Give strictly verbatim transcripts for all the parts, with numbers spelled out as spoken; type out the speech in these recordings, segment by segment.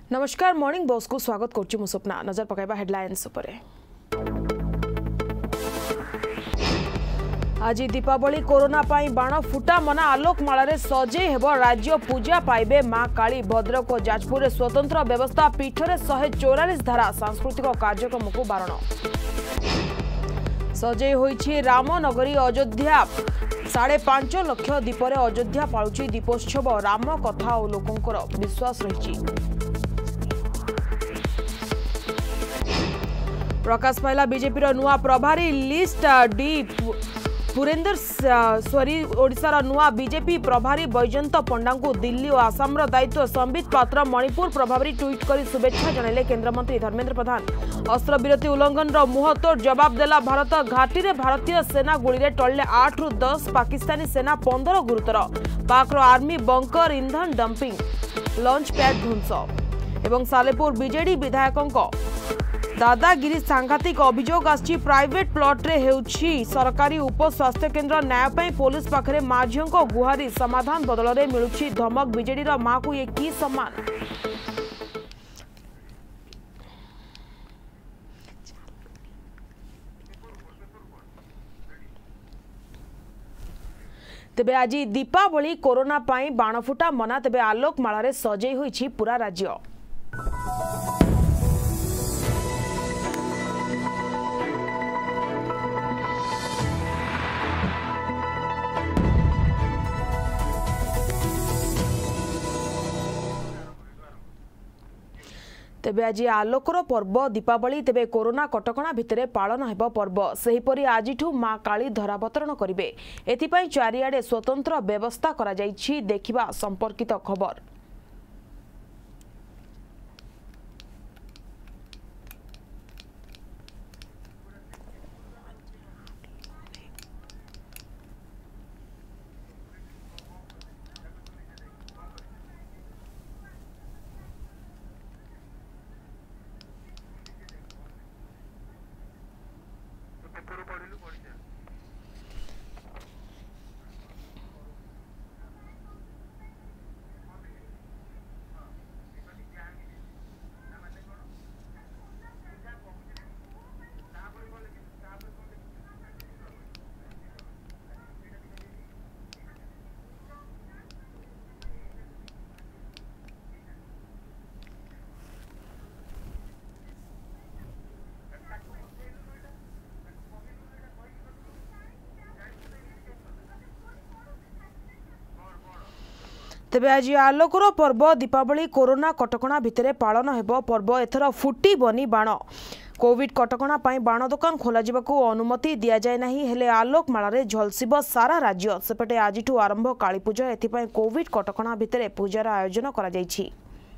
नमस्कार morning boss को स्वागत करछु मु स्वप्ना नजर पकाइबा हेडलाइंस उपरे। आज दीपावली कोरोना पाई बाण फुटा मना आलोक मालारे सजे हेबो राज्य पूजा पाइबे मां काली भद्रक और जाजपुर रे स्वतंत्र व्यवस्था पीठरे एक सौ चौवालीस धारा सांस्कृतिक कार्यक्रम को बारण सजे होइछि रामनगरी अयोध्या साढ़े पांच लक्ष दीपरे अयोध्या पालुची दीपोत्सव राम कथा और लोकंकर विश्वास रही। प्रकाश पाइला बीजेपी नुआ प्रभारी लिस्ट डी पुरेंद्र स्वरी ओडिशार नुआ बीजेपी प्रभारी बैजयंत पंडा को दिल्ली और आसाम दायित्व संबित पात्र मणिपुर प्रभारी ट्वीट कर शुभेच्छा जनइले केन्द्रमंत्री धर्मेंद्र प्रधान। अस्त्र विरति उल्लंघन मुहतोड़ जवाब देला भारत घाटी रे भारतीय सेना गुली रे टळले आठ रु दस पाकिस्तानी सेना पंद्रह गुरुतर पाक्र आर्मी बंकर इंधन डंपिंग लॉन्च पैड ध्वंस एवं सालेपुर बीजेडी विधायकों दादागिरी सांघातिक अभियोग आछि प्राइवेट प्लॉट रे हेउछि सरकारी उप स्वास्थ्य केन्द्र न्याय पुलिस पाखरे माझियों को गुहारी समाधान बदल रे मिलुछि धमक बीजेडी रो मां को ये की सम्मान। तेबे आज दीपावली कोरोना पाई बाण फुटा मना तेबे आलोक मालारे सजई होइछि पूरा राज्य। तेबे आज आलोकर पर्व दीपावली तेबे कोरोना कटकणा भितरे पालन हेबो पर्व सेहीपरि आजिठू मां काली धरावतरण करिवे एथिपाई चारिआडे स्वतंत्र व्यवस्था करा जाइछि देखिबा संपर्कित खबर। तेबे आज आलोकर पर्व दीपावली कोरोना कटकणा भितरे पालन हेबो पर्व एथर फुटी बनी बाण कोविड कटकणा पाई बाण दुकान खोला जिबाकू अनुमति दिया जाय नाही हेले आलोक मालारे झलसिबो सारा राज्य सेपटे आजिठू आरंभ काली पूजा एथिपाई कोविड कटकणा भितरे पूजार आयोजन करा जायछि।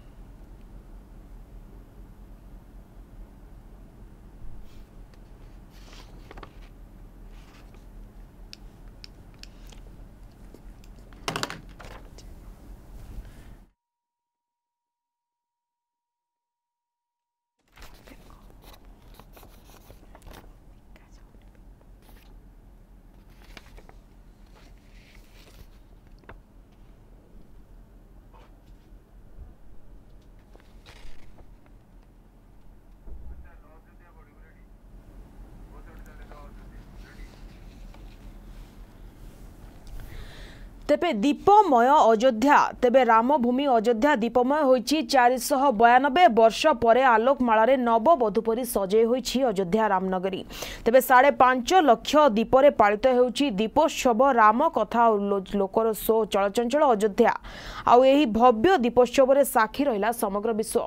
तेबे दीपमय अयोध्या तेबे रामभूमि अयोध्या दीपमय होइछि चार सौ बयानबे वर्ष परे आलोक मालारे नववधू परी सजे होइछि अयोध्या रामनगरी तेबे साढ़े पांच लक्ष दीपरे पालित होइछि दीपोत्सव राम कथा और लोकर शो चलचंचल अयोध्या आउ एही भव्य दीपोत्सव रे साक्षी रहिला समग्र विश्व।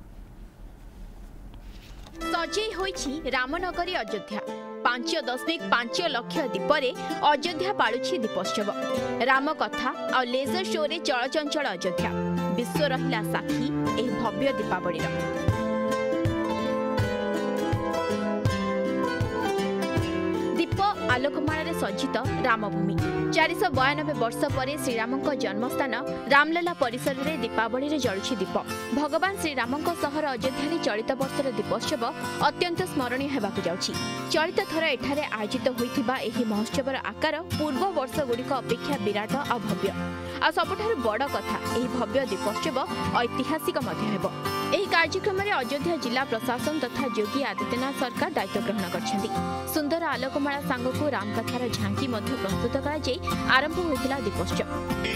सजे होइछि रामनगरी अयोध्या पांच दशमिक पांच लक्ष दीपरे अयोध्या पालुछि दीपोत्सव राम कथा और लेजर शो रे चलचंचल अयोध्या विश्व रहिला साक्षी एही भव्य दीपावली दीप आलोकमाला सज्जित रामभूमि चार सौ बयानबे वर्ष पर श्रीराम जन्मस्थान रामलला परिसर में दीपावली रे जलुछि दीप भगवान श्रीराम सहर अयोध्या चलित वर्षर दीपोत्सव अत्यंत स्मरणीय हेबाकु जाउछि। चलित थर एठारे आयोजित होइथिबा एही महोत्सवर आकार पूर्व वर्ष गुड़िक अपेक्षा विराट और भव्य आ सबुठारु बड़ कथा एही भव्य दीपोत्सव ऐतिहासिक मध्य हेबो। एही कार्यक्रम में अयोध्या जिला प्रशासन तथा योगी आदित्यनाथ सरकार दायित्व ग्रहण करछन्ती। सुंदर आलोकमाला सांगकु रामकथार झांकी मध्य प्रस्तुत करा जाई आरंभ होइतिला दीपोत्सव।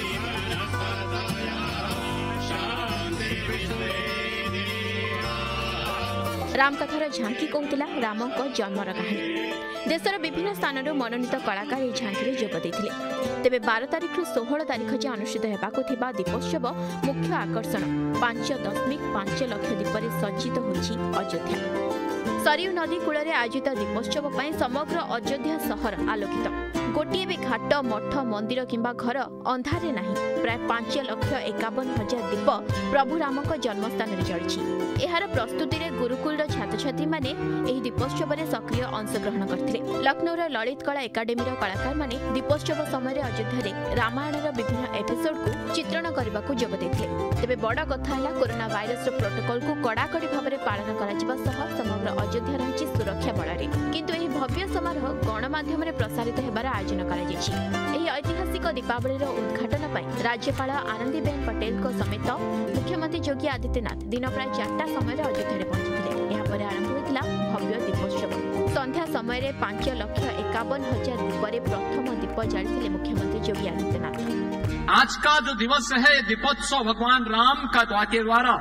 रामकथार झांकी कहूला रामक जन्मर कहानी। देशर विभिन्न स्थान मनोनीत कलाकार यह झांकी जोग देते। तेबे बारह तारिख षोहल तारिख जाए अनुष्ठित होगाकु थिबा दीपोत्सव मुख्य आकर्षण पांच दशमिक पांच लक्ष दीपरे सज्जित होछि अयोध्या। सरयू नदी कूल आयोजित दीपोत्सव पर समग्र अयोध्या सहर आलोकित। गोटे भी घाट मठ मंदिर किंबा घर अंधारे नहीं। प्राय पांच लक्ष एकावन हजार दीप प्रभु रामक जन्मस्थान में जली। यार प्रस्तुति में गुरुकुल छात्र छात्री माने एही दीपोत्सव में सक्रिय अंशग्रहण करथिले। लखनऊर ललित कला एकाडेमीर कलाकार माने दीपोत्सव समय अयोध्या रामायणर विभिन्न एपिसोड को चित्रण करने को जोग देथिले। तेबे बड़ कथा है कोरोना वायरस प्रोटोकॉल को कड़ाकड़ी भाव में पालन करा समग्र अयोध्या रही सुरक्षा बल किंतु एही भव्य समारोह गणमाध्यम प्रसारित होबार आयोजन करा जायछि। एही ऐतिहासिक दीपावली उद्घाटन पर राज्यपाल आनंदीबेन पटेल को समेत मुख्यमंत्री योगी आदित्यनाथ दिन प्राय चारटा समय अयोध्या पहुंचते। यापर आरंभ होता भव्य दीपोत्सव। संध्या समय पांच लक्ष एकावन हजार दीपरे प्रथम दीप जाली मुख्यमंत्री योगी आदित्यनाथ। आज का जो दिवस है दीपोत्सव भगवान राम का के द्वारा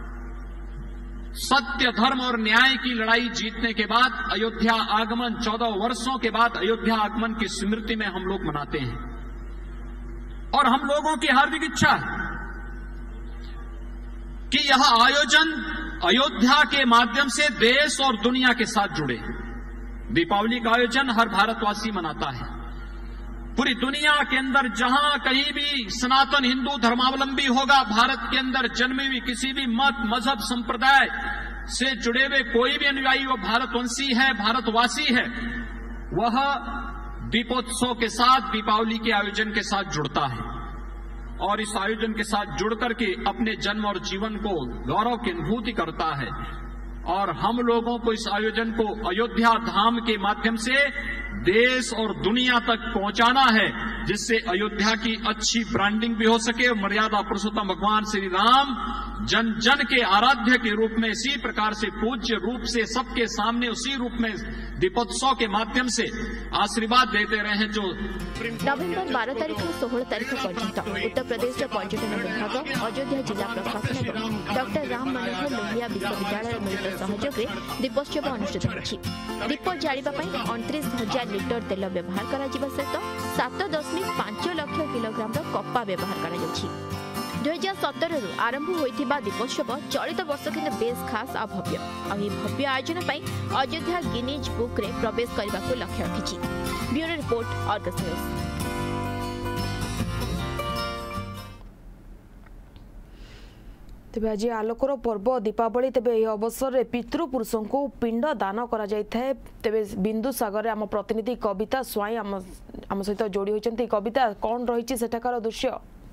सत्य धर्म और न्याय की लड़ाई जीतने के बाद अयोध्या आगमन चौदह वर्षों के बाद अयोध्या आगमन की स्मृति में हम लोग मनाते हैं। और हम लोगों की हार्दिक इच्छा है कि यह आयोजन अयोध्या के माध्यम से देश और दुनिया के साथ जुड़े। दीपावली का आयोजन हर भारतवासी मनाता है। पूरी दुनिया के अंदर जहां कहीं भी सनातन हिंदू धर्मावलंबी होगा, भारत के अंदर जन्मे हुए किसी भी मत मजहब संप्रदाय से जुड़े हुए कोई भी अनुयायी वो भारतवंशी है, भारतवासी है, वह दीपोत्सव के साथ दीपावली के आयोजन के साथ जुड़ता है और इस आयोजन के साथ जुड़ करके अपने जन्म और जीवन को गौरव की अनुभूति करता है। और हम लोगों को इस आयोजन को अयोध्या धाम के माध्यम से देश और दुनिया तक पहुंचाना है, जिससे अयोध्या की अच्छी ब्रांडिंग भी हो सके और मर्यादा पुरुषोत्तम भगवान श्री राम जन जन के आराध्य के रूप में इसी प्रकार से पूज्य रूप से सबके सामने उसी रूप में दीपोत्सव के माध्यम से आशीर्वाद देते रहे। जो नवेम्बर बारह तारिख षोहल तारिख पर्यंत उत्तर प्रदेश पर्यटन विभाग अयोध्या जिला प्रशासन और डॉक्टर राम मनोहर लोहिया विश्वविद्यालय मिलित सहयोग में दीपोत्सव अनुष्ठित होछि। दीप जालिबा पई उनतीस हजार लिटर तेल व्यवहार करा जिबा सहित सात दशमिक पांच लक्ष किलोग्राम कपा व्यवहार करा जाउछि। दुई हजार सतर रु आरंभ होइथिबा दीपोत्सव चलित वर्ष किंतु बेस खास आ भव्य और यह भव्य आयोजन पई अयोध्या गिनीज बुक रे प्रवेश करने को लक्ष्य रखिछि। Bureau report Argus news. तेबे आज आलोकर पर्व दीपावली। तेबे यह अवसर में पितृपुरुष को पिंड दान करा जायଥାଏ। तेबे बिंदु सागर आम प्रतिनिधि कविता स्वाई आम आम सहित जोड़ी होइचंती। कविता कौन रही सेठाकार दृश्य?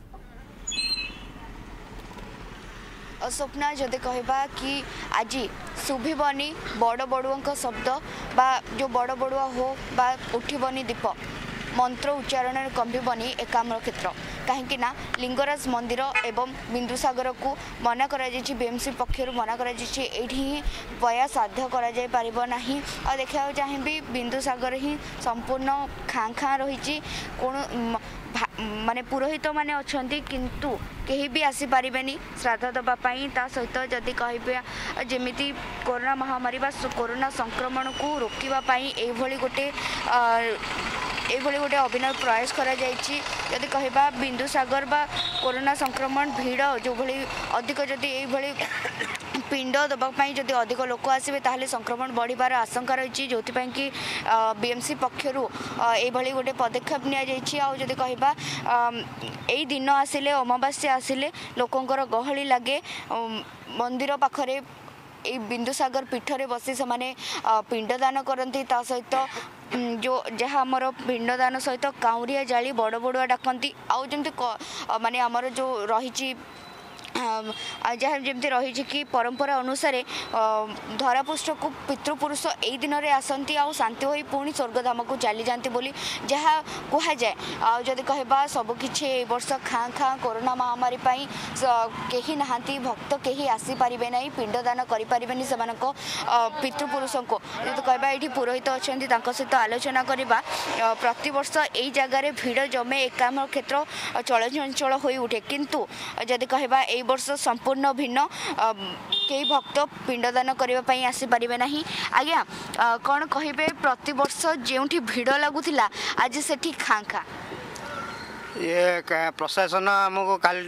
स्वप्ना जदि कहबा कि आज शुभिबनी बड़ बड़ुआ शब्द बा जो बड़ बड़ुआ हो बा उठिबनी दीप मंत्र उच्चारण कंबिबनी एकाम्र क्षेत्र कहीं लिंगराज मंदिर एवं बिंदुसागर को मना करा बीएमसी पक्षर मना करा ही बया साध्य करा जाय परिबो नाही। और देखा चाहिए बिंदुसागर ही संपूर्ण खाँ खाँ रही माने पुरोहित माने अछंती किंतु कहीं भी आसी पारिबेनी श्राद्ध दबापाई। ता सहित जदि कहबे जेमिति कोरोना महामारी बा कोरोना संक्रमण को रोकिबा पाई एभली गोटे एभली गोटे अभिनव प्रयास करा जायछि। जदि कहबा बिंदुसागर बा कोरोना संक्रमण भीड़ जो भली अधिक जदि एभली पिंड दबापाई जदि अधिक लोक आसबे ताहले संक्रमण बढ़िबार आशंका रही जो कि बीएमसी पक्षर ये गोटे पदक्षेप नि आ जदि कहबा यही दिन आसिले अमावास्या आसिले लोकंकर गहली लगे मंदिर पाखरे ए बिंदुसागर पीठरे बसी से माने पिंडदान करती। ता सहित जो जहाँ आमर पिंडदान सहित काउरिया जाली बड़ बड़ुआ डाकती आउ जमती माने आमर जो रही जहाँ जमी रही कि परंपरा अनुसार धरापृष्ठ को पितृपुरुष यही दिन में आसती आ शांति हो पुणी स्वर्गधाम को चली जाती बोली जहाँ कहुए आदि कहवा सबकि वर्ष खाँ खाँ कोरोना महामारी कहीं नहांती भक्त कहीं आसीपारे ना पिंडदान करें से पितृपुरुषों को जो कहवा ये पुरोहित अच्छा सहित आलोचना करवा प्रतिवर्ष यही जगार भिड़ जमे एकाम क्षेत्र चलचंचल हो उठे किंतु जदि कहवा ए वर्ष संपूर्ण भिन्न कई भक्त पिंडदान करने आसीपारे ना आज्ञा कौन कहे प्रतिवर्ष जो भिड़ लगुला आज से खाँ खाँ ये प्रशासन आमको काल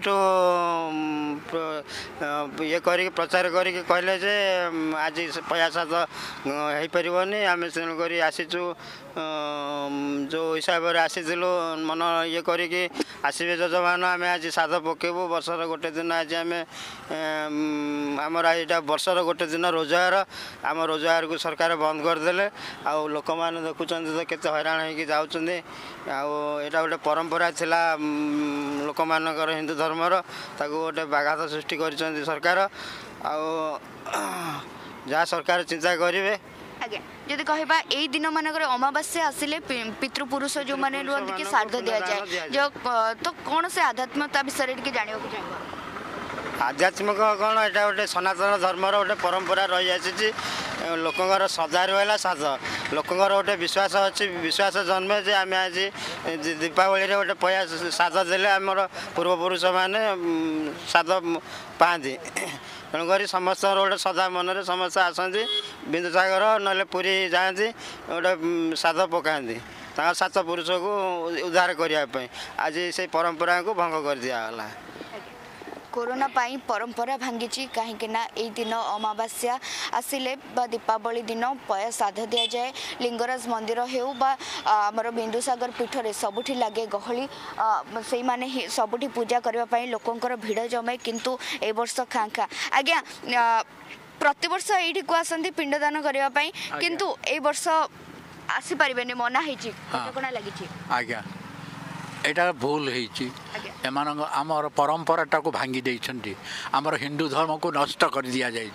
ये कर प्रचार करके कहले जे आज पैसा तो हो पारनी आम तेणुक आसीचु जो हिसाब से आसीलु मन ये करी आसवे जजमान आम आज साध पकेबू वर्षर गोटे दिन आज आम आमर यहाँ वर्षर गोटे दिन रोजगार आम रोजगार को सरकार बंद करदे आ लोक मैंने देखुं तो केते हैरान होगी जाऊँच आटा गोटे परंपरा थिला लोक मानकर हिंदू धर्मर ताकू गोटे बाघात सृष्टि कर सरकार आ जहाँ सरकार चिंता करेंगे आज्ञा जदि कहवा यही दिन मानक अमावास्या आसिले पितृपुरुष जो मैंने रुहत कि श्राद्ध दि जाए जो तो कौन से आध्यात्मता विषय टे जानवा चाहिए आध्यात्मिक कौन यहाँ गोटे सनातन धर्मर गोटे परंपरा रही आसी लोकंर सदा रहा साध लोकंर गोटे विश्वास अच्छी विश्वास जन्मे जे आम आज दीपावली गोटे पैया साध देले आमर पूर्वपुरुष मैंने साध पाती तेणुक समस्त गोटे सदा मन समस्त आसती बिंदुसागर ना पुरी जाती गोटे साध पकाती सात पुरुष को उद्धार करने आज से परंपरा को भंग कर दिगला कोरोना पाई परंपरा भांगी कहीं यही दिन अमावास्या आसिले दीपावली दिन पया साध दि जाए लिंगराज मंदिर हो आमर बिंदुसागर पीठरे सबुठी लगे गहली से माने सबुठी पूजा करने लोकंर भिड़ जमे किंतु ए वर्ष खाँ खाँ आज्ञा प्रतिवर्ष ये को आसती पिंडदान करने किंतु ए वर्ष आसीपारे मना होना लगी आज्ञा एटा भूल है आमर परंपराटा को भांगी देइछंती आमर हिंदू धर्म को नष्ट कर दिया जाए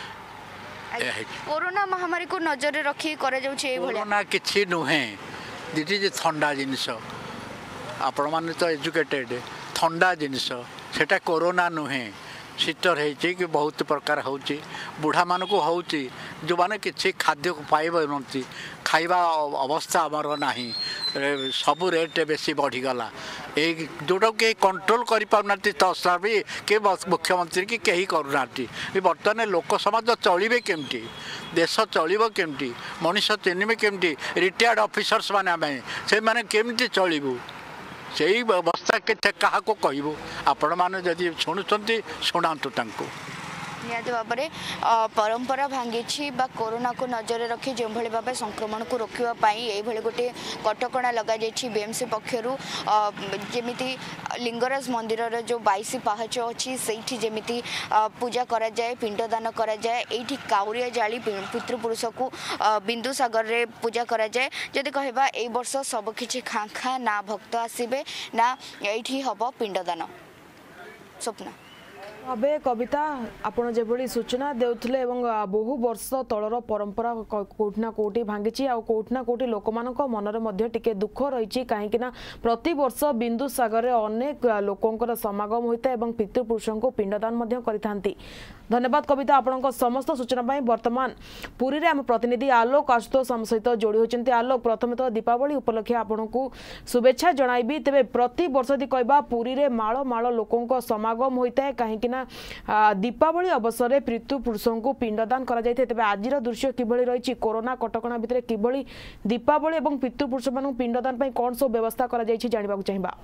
कोरोना महामारी को नजर रखी करा जाउछे कोरोना किछि नुहे दिस इज ठंडा जिनिस आपण माने तो एजुकेटेड ठंडा जिनिस सेटा कोरोना नुहे शीतर है कि बहुत प्रकार हो बुढ़ा मान को हो जो मैंने किसी खाद्य को पाइबी खाइबा अवस्था आमर ना सबू रेट बेसी बढ़ीगला ये जोटा कि कंट्रोल करना तस्ला भी के मुख्यमंत्री कि कहीं करूना बर्तमान लोक समाज चलिए केमती देश चलो केमती मनीष चिन्हबे केमती रिटायर्ड ऑफिसर्स माने आम से माने केमती चलू से अवस्था के क्या कहबू आपण मैंने जदि शुणुंट शुणातु निहत भाव में परंपरा भांगी कोरोना को नजर रखी जो भाव संक्रमण को रोकवाई ये गोटे कटकणा लग बीएमसी पक्षर जमी लिंगराज मंदिर जो बाईस पाहच अच्छी से जमी पूजा करा जाए पिंडदान करा जाए ये काउरिया जाली पितृपुरुष को बिंदुसागर रे पूजा करा जाए जदि कहवा ए वर्ष सबकि खाँ खाँ ना भक्त आसबे ना ये हम पिंडदान स्वप्न अबे कविता आपण जेभली सूचना देउथले बहु वर्ष तलर परंपरा कोठना कोठी भांगी आ कोठना कोठी लोक मानक मनरे मध्ये टिके दुख रही कहीं प्रति वर्ष बिंदु सागर अनेक लोकंकर समागम होता है पितृपुरुषों को पिंडदान मध्ये करिथांती। धन्यवाद कविता आपण समस्त सूचना पाई। वर्तमान पुरी रे आम प्रतिनिधि आलोक आशुतोष आम सहित जोड़ी होती। आलोक प्रथम तो दीपावली उपलक्षे आपण को शुभेच्छा जणाइबी तेबे प्रति वर्ष दी कहबा पुरी रे माळ माळ लोकंक समागम होता है कहीं दीपावली अवसर में पितृपुरुषों को पिंडदान करा जायते तेबे आजिर दृश्य किभली रही कोरोना कटकणा भितर किभली दीपावली और पितृपुरुष मान पिंडदान पर कौन सब व्यवस्था करा जायछि जानिबाकु चाहिबा।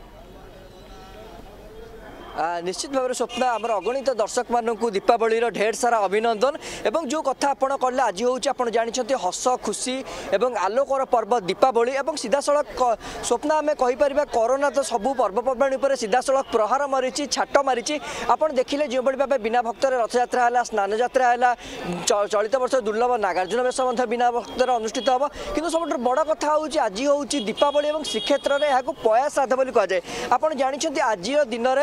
निश्चित भाव में स्वप्न आमर अगणित दर्शक मानक दीपावली ढेर सारा अभिनंदन एवं जो कथा आपण कहले आज हूँ जानते हस खुशी एवं आलोकर पर्व दीपावली एवं सीधा सड़क स्वप्न आम कहीपर कोरोना तो सबू पर्वपर्वाणी पर सीधा सड़क प्रहार मारी छाट मारी आपड़ देखिले जो भाव बिना भक्तर रथयात्रा है स्नान यात्रा है चलित वर्ष दुर्लभ नागार्जुन बेश बिना भक्तर अनुष्ठित हम कि सब बड़ कथा हूँ आज हूँ दीपावली और श्रीक्षेत्र में यहाँ पया श्राद्ध बोली कहुए। आप जानते आज दिन में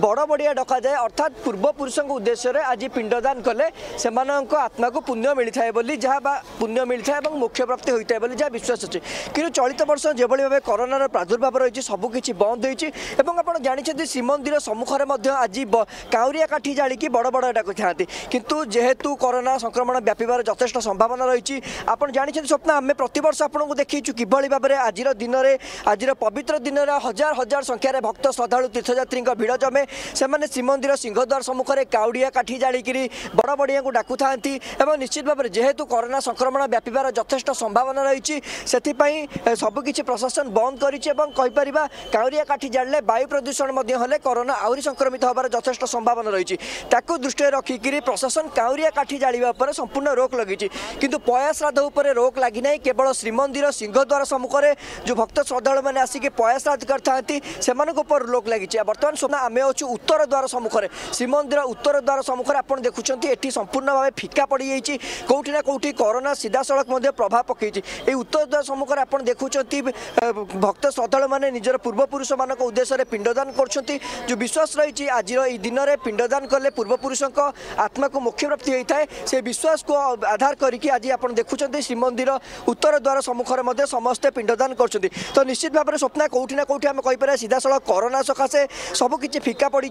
बड़ बड़िया डक जाए अर्थात पूर्वपुरुष उद्देश्य आज पिंडदान कले से आत्मा को पुण्य मिलता है जहाँ पुण्य मिलता है मोक्ष प्राप्ति होता है जहाँ विश्वास अच्छे कि चलित वर्ष जो भाव कोरोनार प्रादुर्भाव रही सबकि बंद होती आप जानते श्रीमंदिर सम्मुखें आज काउरिया काठी जाड़ी बड़ बड़ डाक था किंतु जेहेतु कोरोना संक्रमण व्यापार यथेष संभावना रही आप जानते स्वप्न आम प्रतिवर्ष आपको देखीचु कि भाव में आज दिन में आज पवित्र दिन में हजार हजार संख्यार भक्त श्रद्धा तीर्थयात्री भिड़ जमे से श्रीमंदिर सिंहद्वार सम्मुखें काउड़िया काठी जाड़ी बड़ बड़िया को डाकू था निश्चित भाव में जेहेतु कोरोना संक्रमण व्यापार यथेष संभावना रही से सबकि प्रशासन बंद कर काउरिया काठी जाड़े वायु प्रदूषण हेले कोरोना आहरी संक्रमित होबार यथेष संभावना रही दृष्टि रखिक प्रशासन काउरिया काठी जाड़ा पर संपूर्ण रोक लगी किंतु पया श्राद्ध उपर रोक लगी ना केवल श्रीमंदिर सिंहद्वार सम्मुखें जो भक्त श्रद्धा मैंने आसिक पया श्राद्ध करते रोक लगी बर्तमान सुना आम अच्छु उत्तर द्वार सम्मुखें श्रीमंदिर उत्तर द्वार सम्मुखें आप देखुं ये संपूर्ण भाव फिका पड़ जाइए कौटी ना कौटी कोरोना सीधा सड़क प्रभाव पकई उत्तर द्वार सम्मुखें आप देखुं भक्त श्रद्धा मैंने निजर पूर्वपुरुष मान उद्देश्य पिंडदान कर जो विश्वास रही आज दिन में पिंडदान कले पूर्वपुरुष आत्मा को मोक्ष प्राप्ति होता है से विश्वास को आधार करके आज आप देखुं श्रीमंदिर उत्तर द्वार सम्मुखें समस्ते पिंडदान कर तो निश्चित भाव में स्वप्न कौटी ना कौटी आम कहीपर सीधा सड़क कोरोना सकाशे सबकि फिका पड़ी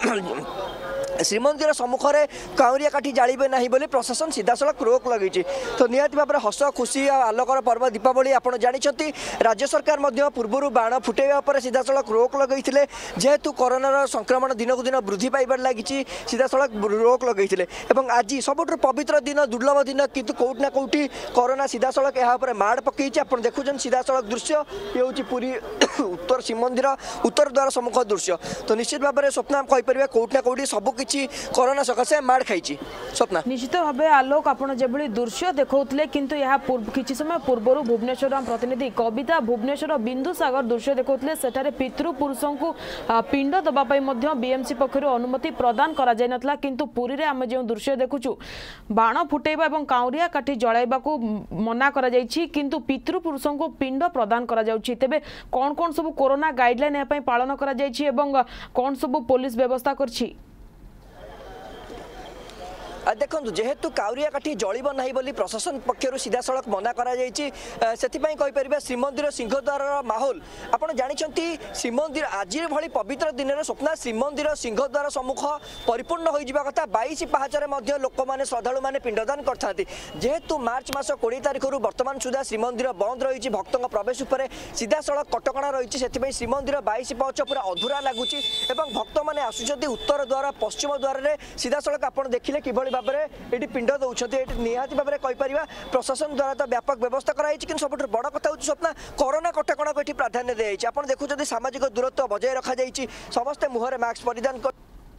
श्रीमंदिर सम्मुखें काउरिया काठी जाड़े ना बोली प्रशासन सीधा सड़क रोक लगी तो निहाती भाव में हस खुशी आलोकर पर्व दीपावली आपड़ जानते राज्य सरकार पूर्व बाण फुटेवा पर सीधा सड़क रोक लगे जेहेतु कोरोनार संक्रमण दिन को दिन वृद्धि पाइबार लगी सीधा सड़क रोक लगे आज सबुठ पवित्र दिन दुर्लभ दिन किंतु कौट ना कौटी कोरोना सीधा सड़क यहाँ माड़ पकई आप देखुं सीधा सड़क दृश्य ये हूँ पूरी उत्तर श्रीमंदिर उत्तर द्वार सम्मुख दृश्य तो निश्चित भाव में स्वप्न आम कहीपर कौट ना कौटी सब कोरोना सकाशे माड़ खाई स्वप्न निश्चित भाव आलोक आप दृश्य देखते किंतु यह किसी समय पूर्व भुवनेश्वर प्रतिनिधि कविता भुवनेश्वर बिंदु सागर दृश्य देखते सेठारे पितृपुरुषों को पिंड दवाई बीएमसी पक्षर अनुमति प्रदान करा जाय नथला किंतु पुरी रे आम जो दृश्य देखुचु बाण फुटेबा एवं काउरिया काठी जलाइबा को मना करा जायछि किंतु पितृपुरुषों को पिंड प्रदान करा जाउछि तेबे कोन कोन सब कोरोना गाइडलाइन या पालन करा जायछि एवं कोन सब पुलिस व्यवस्था करछि देखो जेहेतु काउरिया काठी जलिब ना बोली प्रशासन पक्षर सीधा सड़क मना कर श्रीमंदिर सिंहद्वार माहौल आप जानते श्रीमंदिर आज भली पवित्र दिन में स्वप्न श्रीमंदिर सिंहद्वार सम्मुख परिपूर्ण हो जावा कथा बाईस पहाचर लोक मैंने श्रद्धालु मैंने पिंडदान करते जेहेतु मार्च मास कोड़े तारीख बर्तमान सुधा श्रीमंदिर बंद रही भक्तों प्रवेश उपर सीधा सड़क कटकणा रही से श्रीमंदिर बाईस पहाच पूरा अधूरा लगुच भक्त मैंने आसुच्च उत्तर द्वार पश्चिम द्वार में सीधा सड़क आप देखिले कि भाव में ये पिंड दौरान निहाती भाव में कहीपर प्रशासन द्वारा तो व्यापक व्यवस्था कराई कि सब बड़ कथा हूँ स्वप्न कोरोना कटकणा को ये प्राधान्य दी आप देखुं सामाजिक दूरत्व बजाय रखा समस्ते मुहर मास्क परिधान कर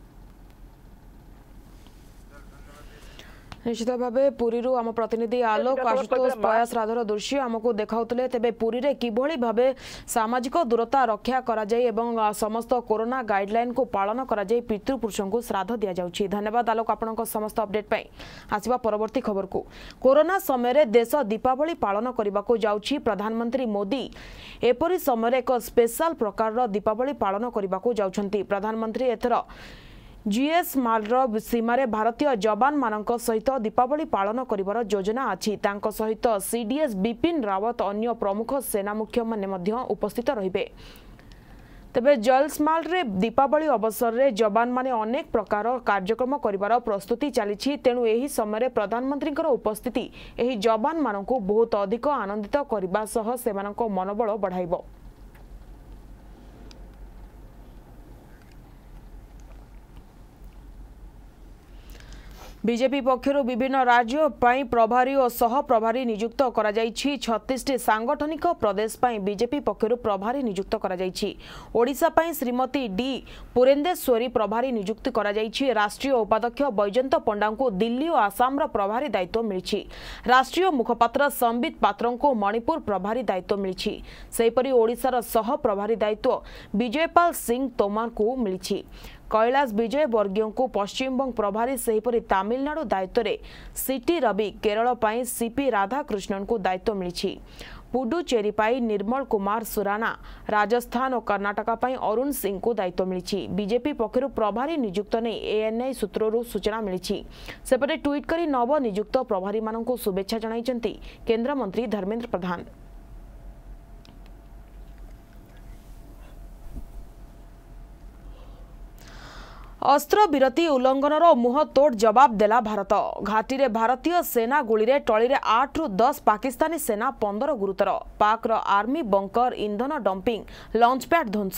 निश्चित भाव पुरी आम प्रतिनिधि आलोक आशुतोष पया श्राद्धर दृश्य आमको देखाउतले तेबे पुरी रे किभली भाबे सामाजिक दूरता रक्षा करा जाय एवं समस्त कोरोना गाइडलाइन को पालन करा जाय पितृपुरुषों को श्राद्ध दिया जाउछि। धन्यवाद आलोक आपनक समस्त अपडेट पई। आसीबा परवर्ती खबर को कोरोना समय रे देश दीपावली पालन करबा को जाउछि प्रधानमंत्री मोदी एपरि समय एक स्पेशल प्रकार दीपावली पालन करबा को जाउछंती। प्रधानमंत्री एथर जीएस मालर सीमार भारतीय जवान मानक सहित दीपावली पालन करिवार योजना अछि। तांको सहित सीडीएस बिपिन रावत अन्य प्रमुख सेना मुख्य माने मध्य उपस्थित रहिबे। तेबे जलस्माल रे दीपावली अवसर रे जवान माने अनेक प्रकार कार्यक्रम करिवार प्रस्तुति चली तेणु एही समय प्रधानमंत्री उपस्थिति एही जवान मानक बहुत अधिक आनंदित करबा सह सेमानक मनोबल बढ़ाइबो। बीजेपी पक्षर विभिन्न राज्य प्रभारी और सह प्रभारी नियुक्त करा जायछि। छत्तीस टी सांगठनिक प्रदेश पाई बीजेपी पक्षर प्रभारी नियुक्त करा जायछि। ओडिशा पाई श्रीमती डी पुरेंदेश्वरी प्रभारी नियुक्त करा जायछि। राष्ट्रीय उपाध्यक्ष बैजयंत पंडा को दिल्ली और आसाम रा प्रभारी दायित्व मिलिछि। राष्ट्रीय मुखपात्र संबित पात्र को मणिपुर प्रभारी दायित्व मिलिछि। सेहीपरि ओडिशा सह प्रभारी दायित्व विजयपाल सिंह तोमर को मिलिछि। कैलाश विजय वर्गीय को पश्चिम बंग प्रभारी सेहीपरि तमिलनाडु दायित्व रे सिटी रवि केरल पाई सीपी राधाकृष्णन को दायित्व मिलिछि। पुडुचेरी पाई निर्मल कुमार सुराना, राजस्थान और कर्नाटक पाई अरुण सिंह को दायित्व मिली। बीजेपी पक्षर प्रभारी नियुक्त नहीं एएनआई सूत्रु सूचना मिली। सेपटे ट्वीट कर नव नियुक्त प्रभारी मानक शुभेच्छा जणाइछन्ति केन्द्रमंत्री धर्मेन्द्र प्रधान। अस्त्र विरति उल्लंघनर मुह तोड़ जवाब देला भारत। घाटी रे भारतीय सेना गुली रे टली रे आठ रु दस पाकिस्तानी सेना पंद्रह गुरुतर। पाक रो आर्मी बंकर इंधन डंपिंग लॉन्च पैड ध्वंस।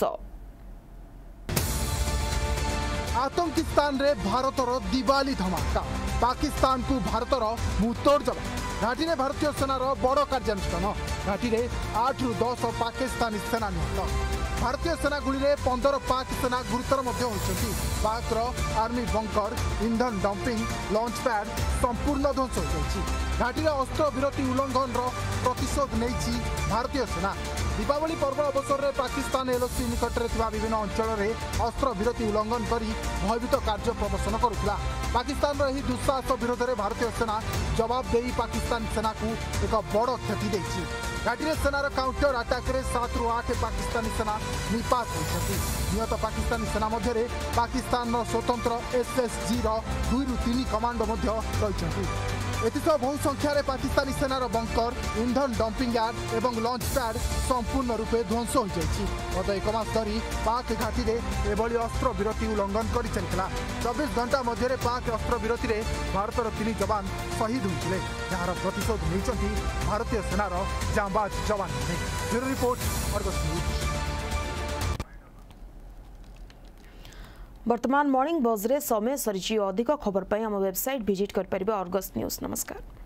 आतंकिस्तान रे भारतर दिवाली धमाका पाकिस्तान को भारतर मुहतोड़ जवाब। घाटी रे भारतीय सेनार बड़ कार्यानुष्ठान। घाटी रे आठ रु दस पाकिस्तानी सेना निहत। भारतीय सेना गुली रे पंद्रह पाक सेना गुरुतर होती। पाक आर्मी बंकर इंधन डंपिंग लॉन्च पैड संपूर्ण ध्वंस हो। घाटी रे अस्त्र विरति उल्लंघन प्रतिशोध नहीं भारतीय सेना। दीपावली पर्व अवसर में पाकिस्तान एलओसी निकट में विभिन्न अंचल में अस्त्र विरति उल्लंघन कर भयभीत कार्य प्रदर्शन करुला। पाकिस्तान यह दुस्साहस विरोध में भारतीय सेना जवाब दे पाकिस्तान सेना को एक बड़ क्षति देती। घाटी सेनार काउंटर अटैक रे सात रु आठ पाकिस्तानी सेना निपात होती। निहत पाकिस्तानी सेना मध्य पाकिस्तान स्वतंत्र एसएसजी दुई रु तीन कमांडो रही। एसह बहु संख्यार पाकिस्तानी सेनार बंकर इंधन डंपिंग यार्ड एवं लॉन्च पैड संपूर्ण रूपे ध्वंस हो जाएगी। गत एक मास धरी पाक घाटी में एभली अस्त्र विरति उल्लंघन कर चलता। चौबीस घंटा मध्य पाक अस्त्र विरति में भारतर तीन जवान शहीद होते जार प्रतिशोध नहीं भारतीय सेनार जांबाज जवान। Bureau report Argus news. वर्तमान मॉर्निंग बज रे समय सरी। अधिक खबर पर आम वेबसाइट विजिट कर अर्गस न्यूज। नमस्कार।